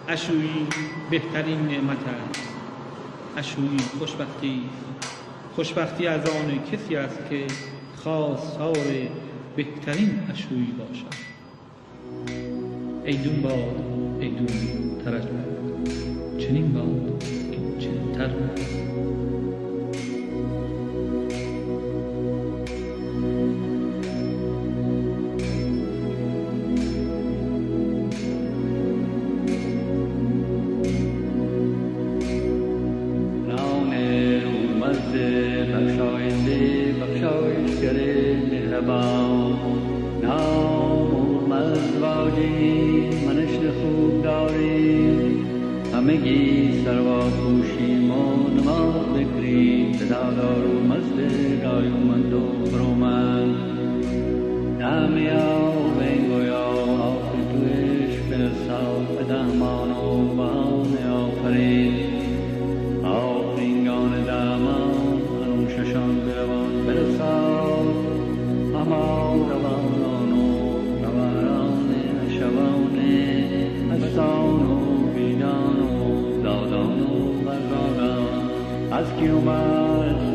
عشویی بهترین نعمت است. عشویی خوشبختی از آن کسی است که خواستار بهترین عشویی باشد. ایدون باد ایدون ترج باد، چنین باد این چنین تر باد. همگی سروا پوشیم و نماز بگریم، صدادار و مزد رایومند و برومند. دمیا و بنگویا آفر توش برسال به دهمان و بهان آفرین. آفرینگان دهمان هنو ششان بروان برسال، اما روانان و روانان شوان هستان و بیدان و دادان و برداران. از کی اومد